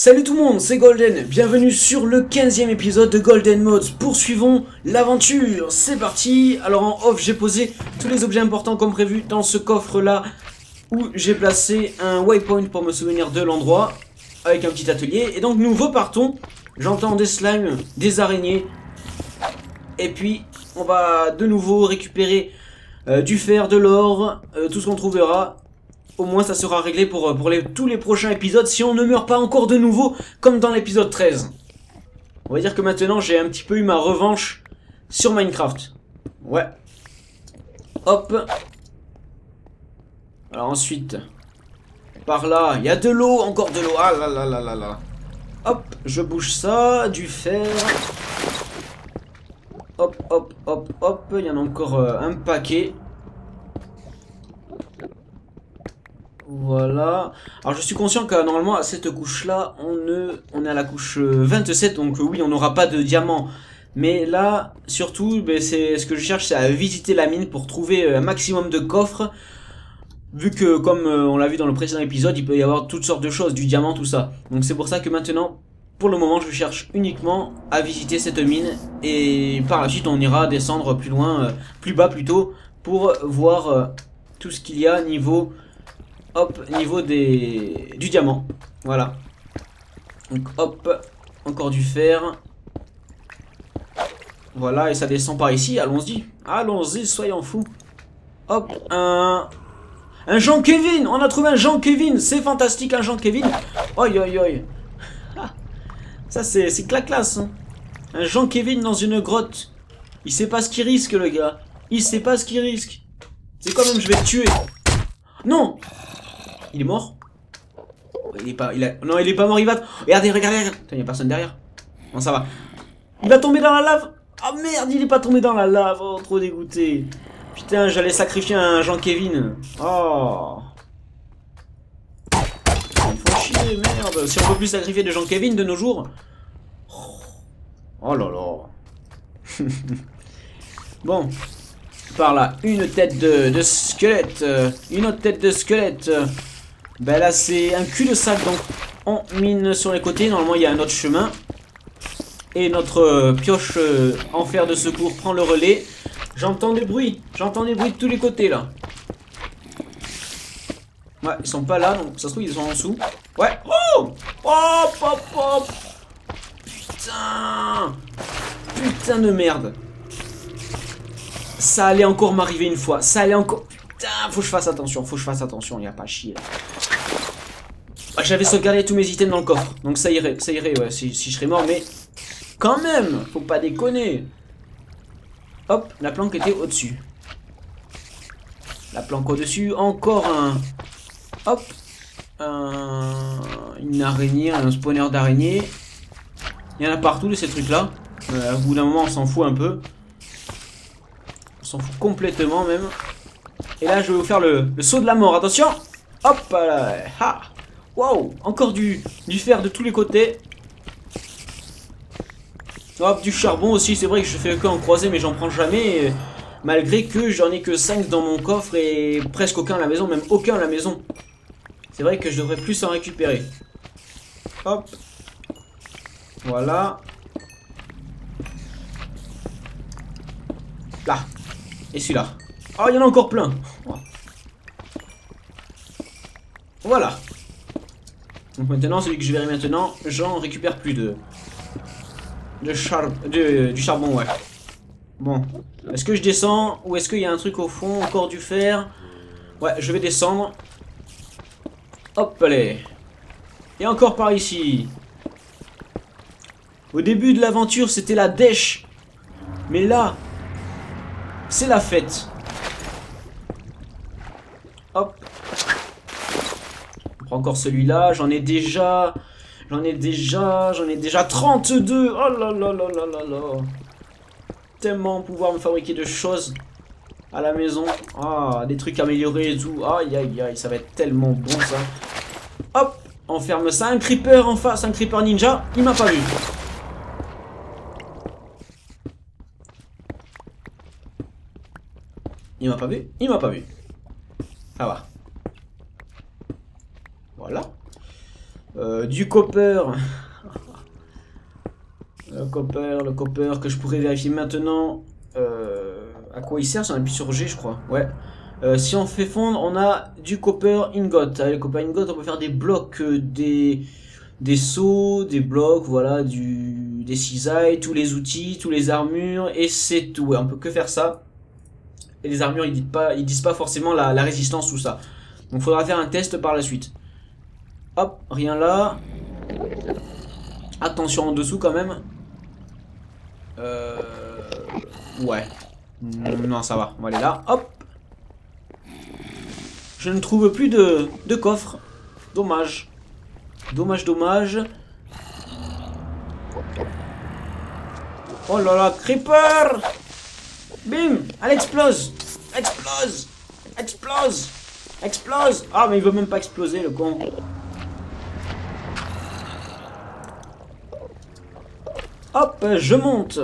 Salut tout le monde, c'est Golden, bienvenue sur le 15e épisode de Golden Mods. Poursuivons l'aventure, c'est parti. Alors en off, j'ai posé tous les objets importants comme prévu dans ce coffre là, où j'ai placé un waypoint pour me souvenir de l'endroit, avec un petit atelier. Et donc nous repartons, j'entends des slimes, des araignées, et puis on va de nouveau récupérer du fer, de l'or, tout ce qu'on trouvera. Au moins ça sera réglé pour tous les prochains épisodes si on ne meurt pas encore de nouveau comme dans l'épisode 13. On va dire que maintenant j'ai un petit peu eu ma revanche sur Minecraft. Ouais. Hop. Alors ensuite, par là, il y a de l'eau, encore de l'eau. Ah là là là là là. Hop, je bouge ça, du fer. Hop, hop, hop, hop. Il y en a encore un paquet. Voilà. Alors je suis conscient que normalement à cette couche là on est à la couche 27, donc oui on n'aura pas de diamants. Mais là surtout c'est ce que je cherche, c'est à visiter la mine pour trouver un maximum de coffres. Vu que comme on l'a vu dans le précédent épisode, il peut y avoir toutes sortes de choses, du diamant, tout ça. Donc c'est pour ça que maintenant, pour le moment, je cherche uniquement à visiter cette mine. Et par la suite on ira descendre plus loin, plus bas plutôt, pour voir tout ce qu'il y a niveau... Hop, niveau du diamant. Voilà. Donc hop, encore du fer. Voilà, et ça descend par ici, allons-y. Allons-y, soyons fous. Hop, un Jean-Kevin. On a trouvé un Jean-Kevin. C'est fantastique, un Jean-Kevin. Oi, oi, oi. Ça, c'est classe. Hein. Un Jean-Kevin dans une grotte. Il sait pas ce qu'il risque, le gars. Il sait pas ce qu'il risque. C'est quand même, je vais te tuer. Non. Il est mort? Il est pas... Non, il est pas mort, il va... Regardez, regardez, regardez. Putain, il y a personne derrière. Bon, ça va. Il va tomber dans la lave. Ah oh, merde, il est pas tombé dans la lave. Oh, trop dégoûté. Putain, j'allais sacrifier un Jean-Kevin. Oh. Ils font chier, merde. Si on peut plus sacrifier de Jean-Kevin de nos jours. Oh là là. Bon. Par là, une tête de squelette. Une autre tête de squelette. Ben là c'est un cul-de-sac, donc on mine sur les côtés. Normalement il y a un autre chemin. Et notre pioche en fer de secours prend le relais. J'entends des bruits de tous les côtés là. Ouais, ils sont pas là, donc ça se trouve ils sont en dessous. Ouais, oh, hop, hop, hop. Putain de merde. Ça allait encore m'arriver une fois, ça allait encore... Putain, faut que je fasse attention, il n'y a pas à chier là. J'avais sauvegardé tous mes items dans le coffre, donc ça irait ouais, si je serais mort, mais quand même, faut pas déconner. Hop, la planque était au-dessus. La planque au-dessus, encore un... Hop, une araignée, un spawner d'araignée. Il y en a partout de ces trucs-là. Au bout d'un moment, on s'en fout un peu. On s'en fout complètement même. Et là, je vais vous faire le saut de la mort. Attention. Hop là. Ha. Wow. Encore du fer de tous les côtés. Hop, du charbon aussi. C'est vrai que je fais que en croisé, mais j'en prends jamais. Malgré que j'en ai que 5 dans mon coffre et presque aucun à la maison. Même aucun à la maison. C'est vrai que je devrais plus en récupérer. Hop. Voilà. Là. Et celui-là. Oh, il y en a encore plein. Voilà. Donc maintenant, celui que je verrai maintenant, j'en récupère plus du charbon, ouais. Bon. Est-ce que je descends ou est-ce qu'il y a un truc au fond? Encore du fer. Ouais, je vais descendre. Hop, allez. Et encore par ici. Au début de l'aventure, c'était la dèche. Mais là, c'est la fête. Hop. On prend encore celui-là. J'en ai déjà 32. Oh là là là là là là. Tellement pouvoir me fabriquer de choses à la maison. Ah, des trucs améliorés et tout. Aïe aïe aïe, ça va être tellement bon ça. Hop, on ferme ça. Un creeper en face, un creeper ninja. Il m'a pas vu. Il m'a pas vu. Il m'a pas vu. Ça va. Voilà. Du copper. Le copper que je pourrais vérifier maintenant. À quoi il sert? Si on appuie sur G, je crois. Ouais. Si on fait fondre, on a du copper ingot. Avec le copper ingot, on peut faire des blocs, des seaux, des blocs, voilà, des cisailles, tous les outils, tous les armures, et c'est tout. Ouais, on peut que faire ça. Et les armures, ils disent pas forcément la résistance, tout ça. Donc, faudra faire un test par la suite. Hop, rien là. Attention en dessous quand même. Ouais. Non, ça va. On va aller là. Hop. Je ne trouve plus de coffre. Dommage. Dommage. Oh là là, creeper! Bim! Elle explose! Explose! Ah, mais il veut même pas exploser, le con. Hop, je monte.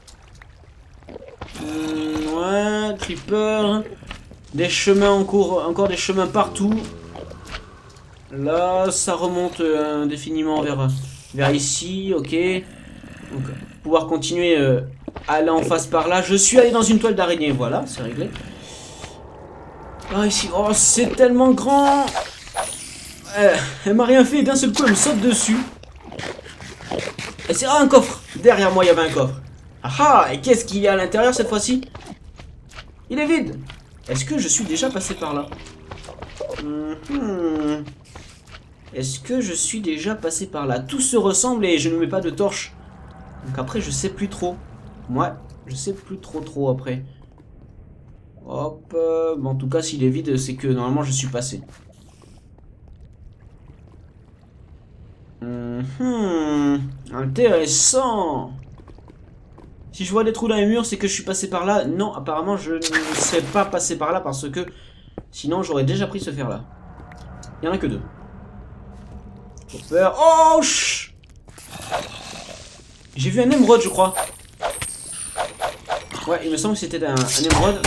Ouais, creeper. Des chemins en cours, encore des chemins partout. Là, ça remonte indéfiniment vers ici, ok. Donc, pouvoir continuer à aller en face par là. Je suis allé dans une toile d'araignée, voilà, c'est réglé. Ah, ici, oh, c'est tellement grand. Elle m'a rien fait, d'un seul coup, elle me saute dessus. Et c'est un coffre. Derrière moi, il y avait un coffre. Ah ah, et qu'est-ce qu'il y a à l'intérieur cette fois-ci? Il est vide. Est-ce que je suis déjà passé par là? Est-ce que je suis déjà passé par là? Tout se ressemble et je ne mets pas de torche. Donc après, je sais plus trop. Ouais, je sais plus trop après. Hop. Bon, en tout cas, s'il est vide, c'est que normalement, je suis passé. Intéressant. Si je vois des trous dans les murs, c'est que je suis passé par là. Non, apparemment, je ne serais pas passé par là parce que sinon, j'aurais déjà pris ce fer-là. Il n'y en a que deux. Copper. Oh, chut. J'ai vu un émeraude, je crois. Ouais, il me semble que c'était un émeraude.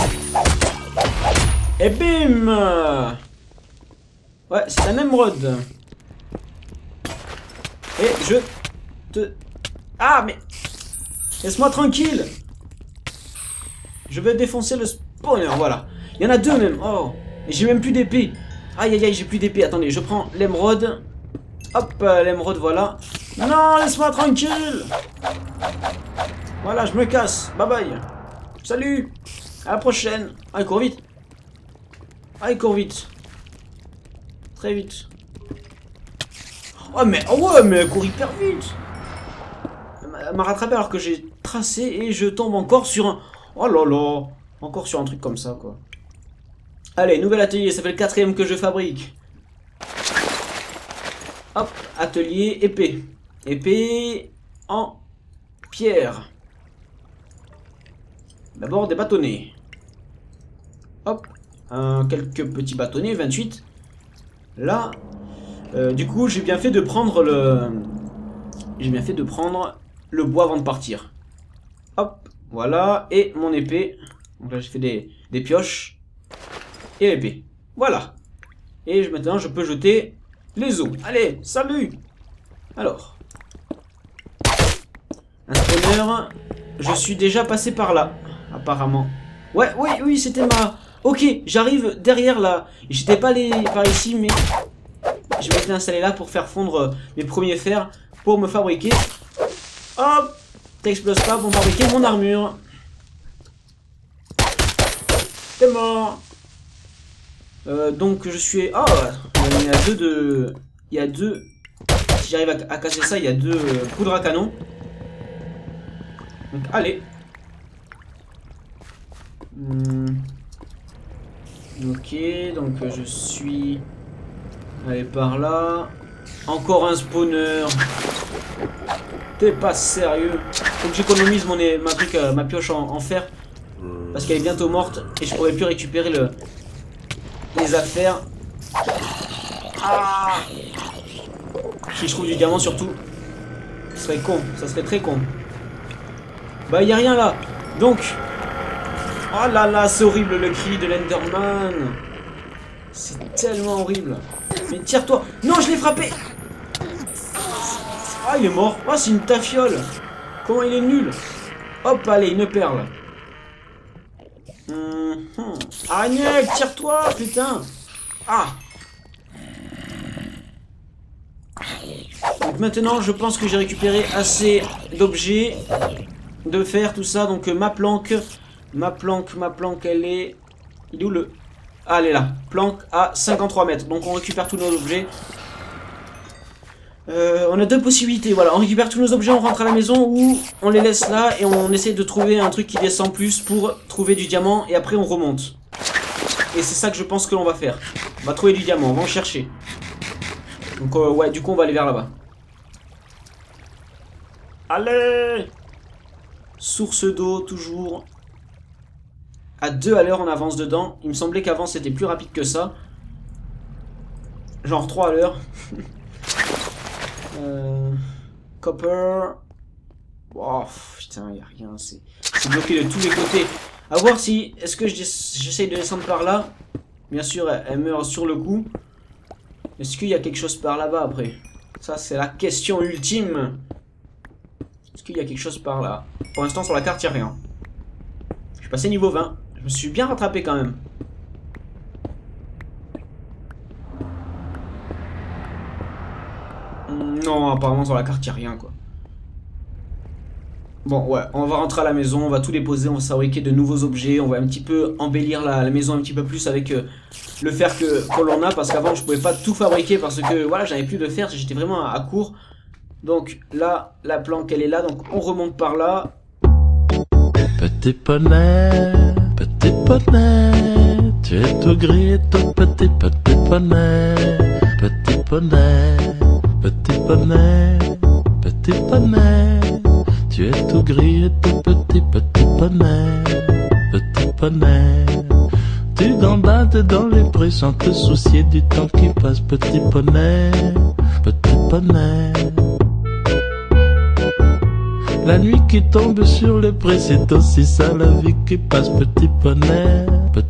Et bim. Ouais, c'est un émeraude. Et je te... Ah, mais... Laisse-moi tranquille. Je vais défoncer le spawner, voilà. Il y en a deux même. Oh. Et j'ai même plus d'épée. Aïe, aïe, aïe, j'ai plus d'épée. Attendez, je prends l'émeraude. Hop, l'émeraude, voilà. Non, laisse-moi tranquille. Voilà, je me casse. Bye bye. Salut. À la prochaine. Ah, il court vite. Ah, il court vite. Très vite. Oh, mais... Oh, ouais, mais elle court hyper vite. Elle m'a rattrapé alors que j'ai tracé et je tombe encore sur un... Oh là là. Encore sur un truc comme ça, quoi. Allez, nouvel atelier. Ça fait le 4e que je fabrique. Hop, atelier, épée. Épée en pierre. D'abord des bâtonnets. Hop, quelques petits bâtonnets, 28. Là, du coup, j'ai bien fait de prendre le bois avant de partir. Hop, voilà, et mon épée. Donc là, j'ai fait des pioches. Et l'épée. Voilà. Et maintenant, je peux jeter les os. Allez, salut. Alors. Un spawner. Je suis déjà passé par là, apparemment. Ouais, oui, c'était ma... Ok, j'arrive derrière là. J'étais pas allé par ici, mais... Je m'étais installé là pour faire fondre mes premiers fers. Pour me fabriquer... Hop. T'exploses pas pour me fabriquer mon armure. T'es mort. Donc je suis... Oh, il y a deux de... Il y a deux... Si j'arrive à casser ça, il y a deux poudres à canon. Donc allez. Ok, donc je suis... Allez, par là. Encore un spawner. T'es pas sérieux. Faut que j'économise ma pioche en fer. Parce qu'elle est bientôt morte. Et je pourrais plus récupérer les affaires. Ah, si je trouve du diamant surtout. Ce serait con. Ça serait très con. Bah, y a rien là. Donc... Oh là là, c'est horrible le cri de l'Enderman. C'est tellement horrible. Mais tire-toi. Non, je l'ai frappé. Ah, il est mort. Oh, c'est une tafiole. Comment il est nul. Hop, allez, une perle. Araignée, tire-toi, putain. Ah. Donc maintenant, je pense que j'ai récupéré assez d'objets, de fer, tout ça. Donc ma planque, elle est... Il est où le... Ah, elle est là. Planque à 53 mètres. Donc on récupère tous nos objets. On a deux possibilités, voilà, on récupère tous nos objets, on rentre à la maison ou on les laisse là et on essaie de trouver un truc qui descend plus pour trouver du diamant et après on remonte. Et c'est ça que je pense que l'on va faire. On va trouver du diamant, on va en chercher. Donc ouais, du coup on va aller vers là-bas. Allez! Source d'eau, toujours. À 2 à l'heure on avance dedans. Il me semblait qu'avant c'était plus rapide que ça. Genre 3 à l'heure. Copper. Oh, putain, y a rien. C'est bloqué de tous les côtés. A voir si. Est-ce que j'essaye de descendre par là? Bien sûr, elle meurt sur le coup. Est-ce qu'il y a quelque chose par là-bas après? Ça, c'est la question ultime. Est-ce qu'il y a quelque chose par là? Pour l'instant, sur la carte, il n'y a rien. Je suis passé niveau 20. Je me suis bien rattrapé quand même. Non, apparemment sur la carte, il n'y a rien, quoi. Bon, ouais, on va rentrer à la maison, on va tout déposer, on va fabriquer de nouveaux objets, on va un petit peu embellir la maison un petit peu plus avec le fer que l'on a, parce qu'avant, je pouvais pas tout fabriquer, parce que, voilà, j'avais plus de fer, j'étais vraiment à court. Donc, là, la planque, elle est là, donc on remonte par là. Petit poney, tu es tout gris, tout petit poney, petit poney. Petit poney, tu es tout gris et tout petit poney. Tu gambades dans les prés sans te soucier du temps qui passe, petit poney. La nuit qui tombe sur les prés, c'est aussi ça la vie qui passe, petit poney.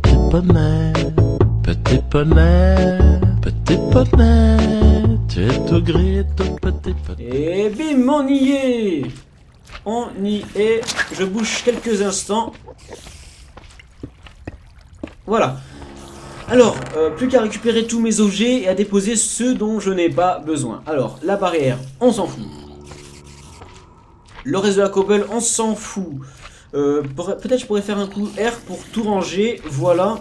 Tu es tout gris et tout petit. Et bim, on y est. On y est. Je bouge quelques instants. Voilà. Alors, plus qu'à récupérer tous mes objets et à déposer ceux dont je n'ai pas besoin. Alors, la barrière, on s'en fout. Le reste de la cobble, on s'en fout. Peut-être je pourrais faire un coup R pour tout ranger. Voilà.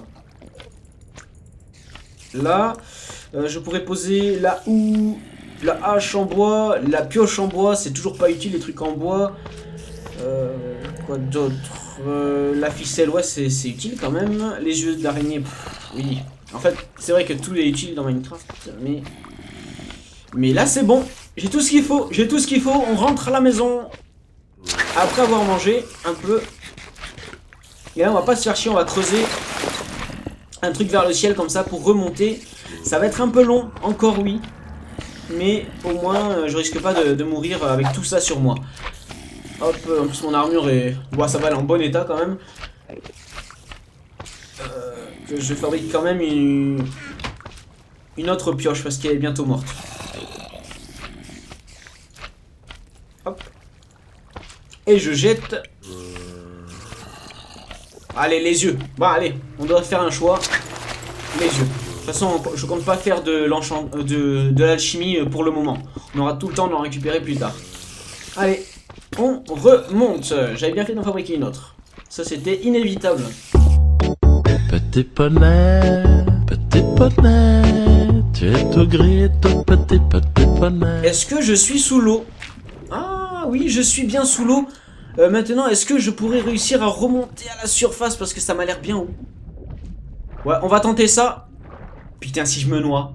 Là. Je pourrais poser la houe, la hache en bois, la pioche en bois, c'est toujours pas utile les trucs en bois. Quoi d'autre? La ficelle, ouais, c'est utile quand même. Les yeux d'araignée, oui. En fait, c'est vrai que tout est utile dans Minecraft, mais là c'est bon. J'ai tout ce qu'il faut, on rentre à la maison après avoir mangé un peu. Et là on va pas se faire chier, on va creuser un truc vers le ciel comme ça pour remonter. Ça va être un peu long, encore oui. Mais au moins je risque pas de mourir avec tout ça sur moi. Hop, en plus mon armure est... Bon, ça va, elle est en bon état quand même. Je fabrique quand même une autre pioche parce qu'elle est bientôt morte. Hop. Et je jette... Allez, les yeux. Bon, allez, on doit faire un choix. Les yeux. De toute façon, je compte pas faire de l'alchimie pour le moment. On aura tout le temps d'en récupérer plus tard. Allez, on remonte. J'avais bien fait d'en fabriquer une autre. Ça, c'était inévitable. Petit poney, tu es tout gris et tout petit poney. Est-ce que je suis sous l'eau? Ah oui, je suis bien sous l'eau. Maintenant, est-ce que je pourrais réussir à remonter à la surface parce que ça m'a l'air bien haut? Ouais, on va tenter ça. Putain, si je me noie.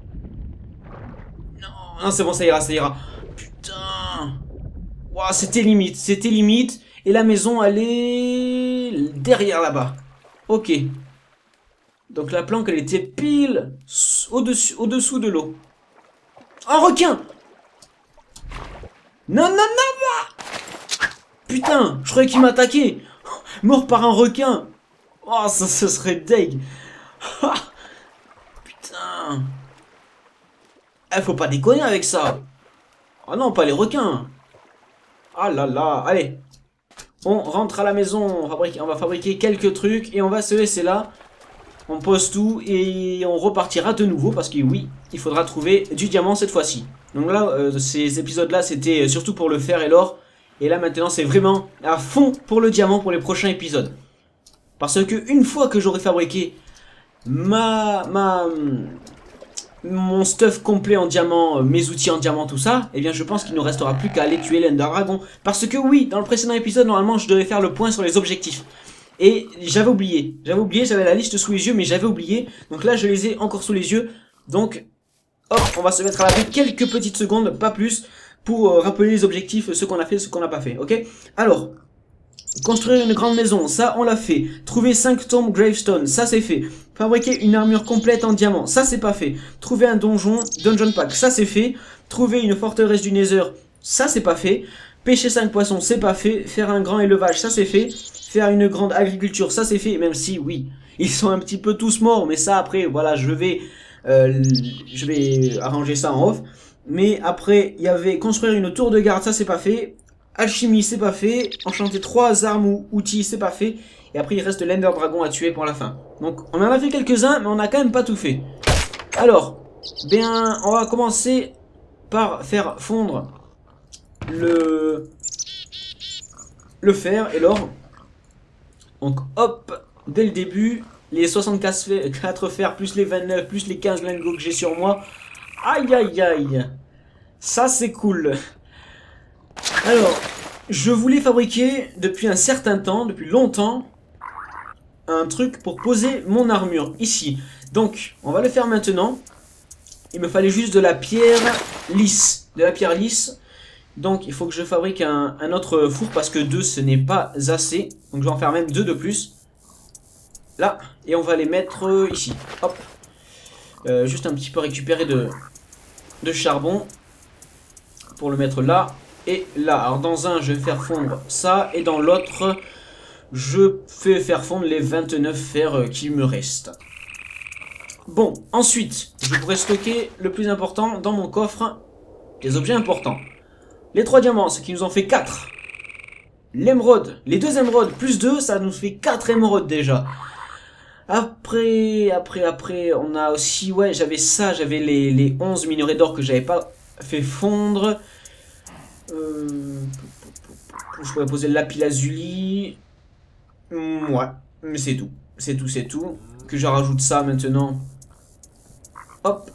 Non, non, c'est bon, ça ira, ça ira. Putain. Wow, c'était limite, c'était limite. Et la maison, elle est derrière là-bas. Ok. Donc la planque, elle était pile au-dessous de l'eau. Un requin! Non, non, non, non! Putain, je croyais qu'il m'attaquait. Mort par un requin. Oh, ça, ce serait deg. Putain. Eh, faut pas déconner avec ça. Oh non, pas les requins. Ah là là, allez. On rentre à la maison, on va fabriquer quelques trucs et on va se laisser là. On pose tout et on repartira de nouveau parce que oui, il faudra trouver du diamant cette fois-ci. Donc là, ces épisodes-là, c'était surtout pour le fer et l'or. Et là maintenant, c'est vraiment à fond pour le diamant pour les prochains épisodes. Parce que une fois que j'aurai fabriqué mon stuff complet en diamant, mes outils en diamant, tout ça, eh bien je pense qu'il ne restera plus qu'à aller tuer l'Ender Dragon. Parce que oui, dans le précédent épisode, normalement, je devais faire le point sur les objectifs. Et j'avais oublié, j'avais la liste sous les yeux, mais j'avais oublié. Donc là, je les ai encore sous les yeux. Donc, hop, on va se mettre à l'abri quelques petites secondes, pas plus, pour rappeler les objectifs, ce qu'on a fait, ce qu'on n'a pas fait, ok? Alors, construire une grande maison, ça on l'a fait. Trouver 5 tombes gravestone, ça c'est fait. Fabriquer une armure complète en diamant, ça c'est pas fait. Trouver un dungeon pack, ça c'est fait. Trouver une forteresse du Nether, ça c'est pas fait. Pêcher 5 poissons, c'est pas fait. Faire un grand élevage, ça c'est fait. Faire une grande agriculture, ça c'est fait. Même si, oui, ils sont un petit peu tous morts, mais ça après, voilà, je vais arranger ça en off. Mais après, il y avait construire une tour de garde, ça c'est pas fait. Alchimie, c'est pas fait. Enchanter 3 armes ou outils, c'est pas fait. Et après, il reste l'Ender Dragon à tuer pour la fin. Donc, on en a fait quelques-uns, mais on a quand même pas tout fait. Alors, bien, on va commencer par faire fondre le fer et l'or. Donc, hop, dès le début, les 64 fers, plus les 29, plus les 15 lingots que j'ai sur moi. Aïe, aïe, aïe. Ça, c'est cool. Alors, je voulais fabriquer depuis un certain temps, depuis longtemps, un truc pour poser mon armure ici. Donc, on va le faire maintenant. Il me fallait juste de la pierre lisse. Donc, il faut que je fabrique un autre four parce que 2, ce n'est pas assez. Donc, je vais en faire même 2 de plus. Là, et on va les mettre ici. Hop. Juste un petit peu récupérer de charbon pour le mettre là. Et là, alors dans un, je vais faire fondre ça. Et dans l'autre, je fais faire fondre les 29 fers qui me restent. Bon, ensuite, je pourrais stocker le plus important dans mon coffre. Des objets importants. Les 3 diamants, ce qui nous en fait 4. L'émeraude, les 2 émeraudes plus 2, ça nous fait 4 émeraudes déjà. Après, on a aussi, ouais, j'avais ça, j'avais les 11 minerais d'or que j'avais pas fait fondre. Je pourrais poser le lapis lazuli. Ouais, mais c'est tout. C'est tout. Que je rajoute ça maintenant. Hop.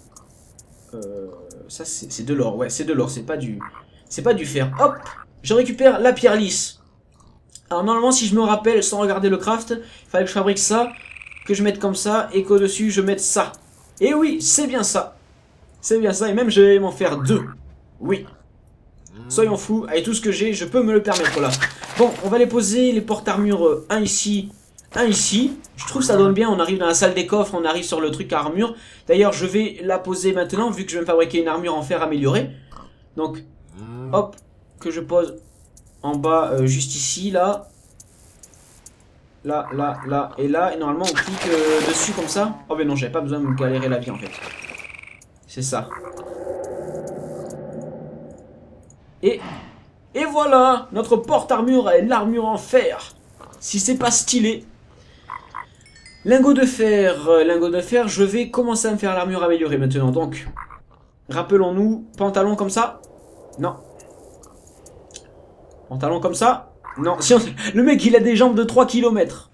Ça c'est de l'or, ouais, c'est de l'or, c'est pas du fer. Hop, je récupère la pierre lisse. Alors normalement, si je me rappelle, sans regarder le craft, il fallait que je fabrique ça, que je mette comme ça, et qu'au-dessus je mette ça. Et oui, c'est bien ça. C'est bien ça, et même je vais m'en faire 2. Oui. Soyons fous, avec tout ce que j'ai, je peux me le permettre là. Bon, on va les poser, les porte-armures, un ici, un ici. Je trouve que ça donne bien, on arrive dans la salle des coffres, on arrive sur le truc à armure. D'ailleurs, je vais la poser maintenant, vu que je vais me fabriquer une armure en fer amélioré. Donc, hop, que je pose en bas, juste ici, là. Là, et là. Et normalement, on clique dessus comme ça. Oh, mais non, j'avais pas besoin de me galérer la vie, en fait. C'est ça. Et voilà, notre porte-armure est l'armure en fer. Si c'est pas stylé. Lingot de fer, je vais commencer à me faire l'armure améliorée maintenant. Donc, rappelons-nous, pantalon comme ça. Non. Pantalon comme ça. Non, si on... le mec il a des jambes de 3 km.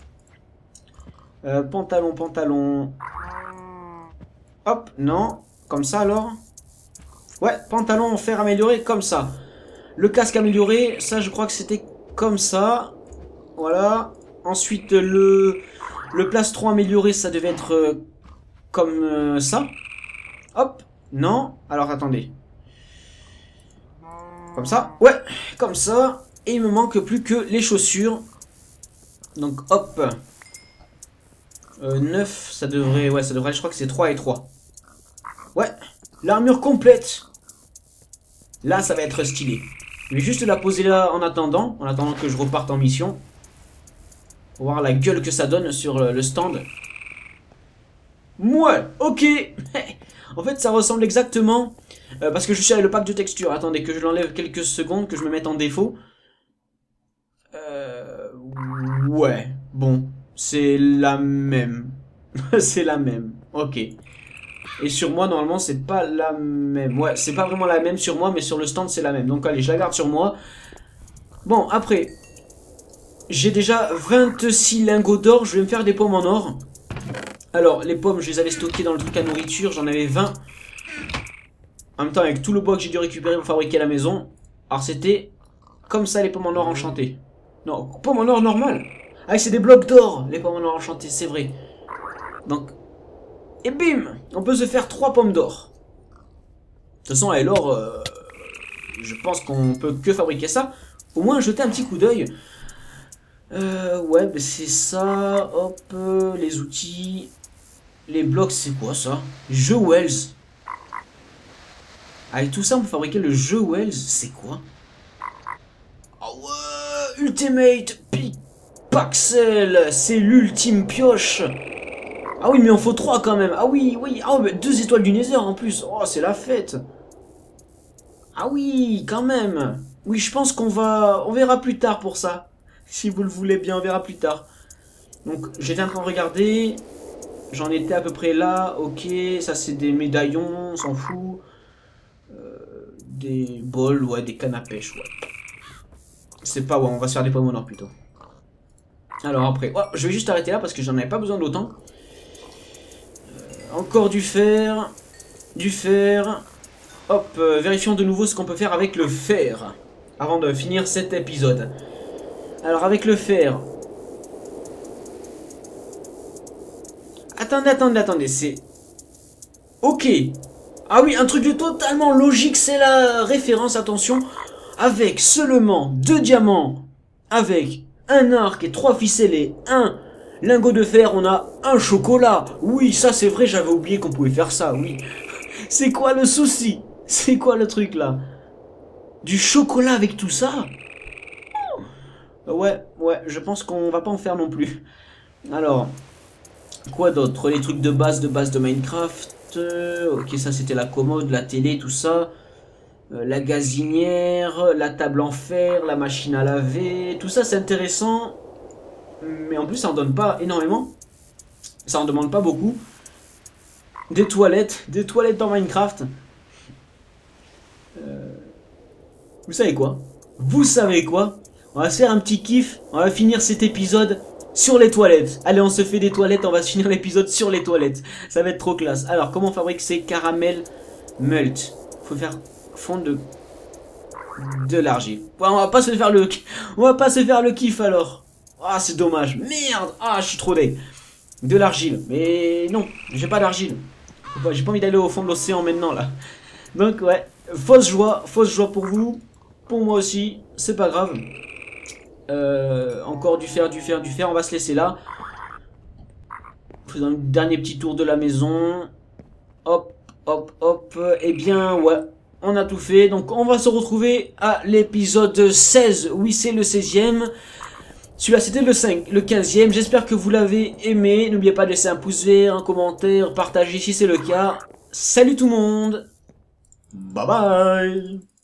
Pantalon. Hop, non. Comme ça alors. Ouais, pantalon en fer amélioré comme ça. Le casque amélioré, ça je crois que c'était comme ça. Voilà. Ensuite le plastron amélioré, ça devait être comme ça. Hop. Non. Alors attendez. Comme ça. Ouais, comme ça. Et il me manque plus que les chaussures. Donc hop. 9, ça devrait... Ouais, ça devrait... Je crois que c'est 3 et 3. Ouais. L'armure complète. Là, ça va être stylé. Je vais juste la poser là en attendant que je reparte en mission. Pour voir la gueule que ça donne sur le stand. Ouais, ok. En fait, ça ressemble exactement... parce que je suis avec le pack de texture. Attendez, que je l'enlève quelques secondes, que je me mette en défaut. Ouais, bon. C'est la même. C'est la même. Ok. Et sur moi, normalement, c'est pas la même. Ouais, c'est pas vraiment la même sur moi, mais sur le stand, c'est la même. Donc, allez, je la garde sur moi. Bon, après... J'ai déjà 26 lingots d'or, je vais me faire des pommes en or. Alors, les pommes, je les avais stockées dans le truc à nourriture, j'en avais 20. En même temps, avec tout le bois que j'ai dû récupérer pour fabriquer la maison. Alors, c'était comme ça les pommes en or enchantées. Non, pommes en or normales. Ah, c'est des blocs d'or, les pommes en or enchantées, c'est vrai. Donc, et bim, on peut se faire 3 pommes d'or. De toute façon, avec l'or, je pense qu'on peut que fabriquer ça. Au moins, jeter un petit coup d'œil. Ouais, bah c'est ça. Hop, les outils. Les blocs, c'est quoi ça? Jeu Wells. Avec tout ça, on peut fabriquer le jeu Wells. C'est quoi? Ah ouais, Ultimate Pixel. C'est l'ultime pioche. Ah oui, mais il en faut 3 quand même. Ah oui, oui. Ah, mais 2 étoiles du Nether en plus. Oh, c'est la fête. Ah oui, quand même. Oui, je pense qu'on va... On verra plus tard pour ça. Si vous le voulez bien, on verra plus tard. Donc, j'étais en train de regarder. J'en étais à peu près là. Ok, ça c'est des médaillons, on s'en fout. Des bols, ouais, des cannes à pêche, ouais. C'est pas, ouais, on va se faire des pommes en or plutôt. Alors après, oh, je vais juste arrêter là parce que j'en avais pas besoin d'autant. Encore du fer. Du fer. Hop, vérifions de nouveau ce qu'on peut faire avec le fer. Avant de finir cet épisode. Alors avec le fer... Attendez, c'est... Ok. Ah oui, un truc de totalement logique, c'est la référence, attention. Avec seulement 2 diamants, avec un arc et 3 ficelles et un lingot de fer, on a un chocolat. Oui, ça c'est vrai, j'avais oublié qu'on pouvait faire ça, oui. C'est quoi le souci? C'est quoi le truc là? Du chocolat avec tout ça? Ouais, je pense qu'on va pas en faire non plus. Alors, quoi d'autre? Les trucs de base de Minecraft. Ok, ça c'était la commode, la télé, tout ça. La gazinière, la table en fer, la machine à laver. Tout ça c'est intéressant. Mais en plus ça en donne pas énormément. Ça en demande pas beaucoup. Des toilettes dans Minecraft. Vous savez quoi? Vous savez quoi? On va se faire un petit kiff, on va finir cet épisode sur les toilettes. Allez, on se fait des toilettes, on va se finir l'épisode sur les toilettes. Ça va être trop classe. Alors, comment on fabrique ces caramel melt? Faut faire fondre de l'argile. Ouais, on va pas se faire le kiff alors. Ah, c'est dommage. Merde. Ah, je suis trop deg. De l'argile. Mais non, j'ai pas d'argile. J'ai pas envie d'aller au fond de l'océan maintenant là. Donc ouais, fausse joie pour vous. Pour moi aussi, c'est pas grave. Encore du fer, on va se laisser là. Faisons un dernier petit tour de la maison. Hop. Et bien, ouais, on a tout fait. Donc, on va se retrouver à l'épisode 16. Oui, c'est le 16e. Celui-là, c'était le 15e. J'espère que vous l'avez aimé. N'oubliez pas de laisser un pouce vert, un commentaire, partager si c'est le cas. Salut tout le monde. Bye bye.